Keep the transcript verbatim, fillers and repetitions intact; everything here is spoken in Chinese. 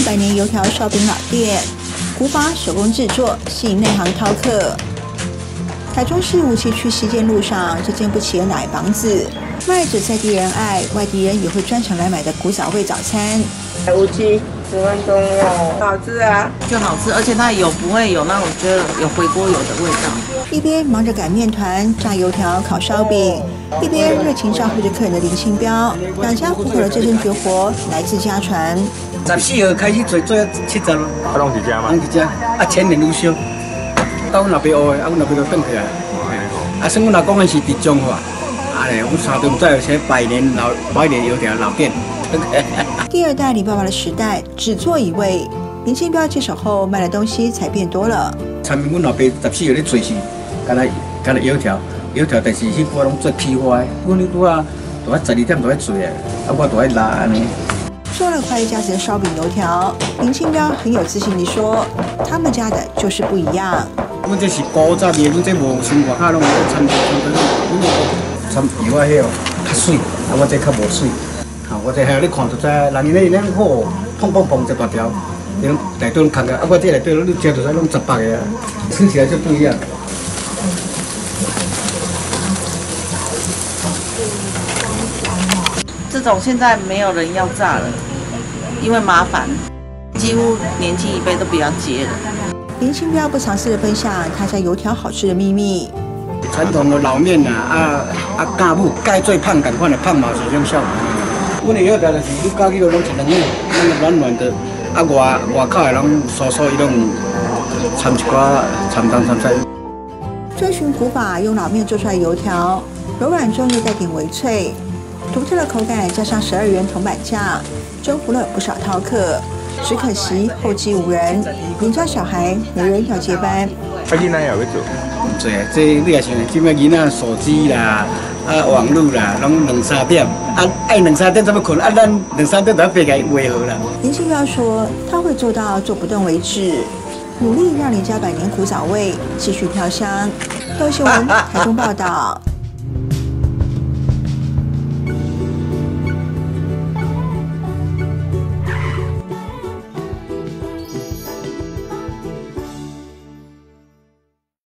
百年油条烧饼老店，古法手工制作，吸引内行饕客。台中市梧溪区西涧路上，这间不起眼的矮房子，卖着在地人爱、外地人也会专程来买的古早味早餐。 五七十分钟哦，好吃啊， 就好吃，而且它有不会有那我觉得有回锅油的味道。 一边忙着擀面团、炸油条、烤烧饼，一边热情招呼着客人的林清标。两家糊口的这身绝活来自家传。 十四号开始做，做到七十咯。 啊，拢一家吗？ 拢一家，啊，千年有效。到阮老爸学的，啊，阮老爸就转去啊。啊，算阮老公的是伫中华，啊嘞，阮山东再有些百年老百年油条老店。 第二代李爸爸的时代，只做一味。林清标接手后，卖的东西才变多了。 产品阮老爸十四号咧做是，干来干来油条，油条但是迄个拢做批发的，阮哩拄啊，大概十二点都在做啊，啊我都在拉安尼。 做了快一家子的烧饼油条，林清标很有自信地说：“他们家的就是不一样。” 阮这是古早味，阮这无像外口拢有掺掺掺掺，阮掺油啊迄哦较水，啊我这较无水。啊，我这还有你看就知，人家那那好，砰砰砰一大条，你拢内底拢空个，啊我这内底你吃就知拢十八个啊，吃起来就不一样。 这种现在没有人要炸了，因为麻烦，几乎年轻一辈都不要接了。 林清标不藏私的分享他家油条好吃的秘密。 传统的老面呐，啊啊干母盖最胖赶快的胖嘛是种效果。阮的油条就是你加几落拢一两个，那个软软的，啊外外口的拢酥酥，伊拢掺一寡掺汤掺菜。 追寻古法，用老面做出来的油条，柔软中又带点微脆，独特的口感加上十二元铜板价，征服了不少饕客。只可惜后继无人，邻家小孩没人要接班。 啊，囡仔也会做。 唔做啊，这你也想，即摆囡仔手机啦，啊网络啦，拢两三点，啊爱两三点怎么困？啊咱两三点就要爬起来维和啦。 林清标说，他会做到做不动为止，努力让林家百年古早味继续飘香。窦新闻台中报道。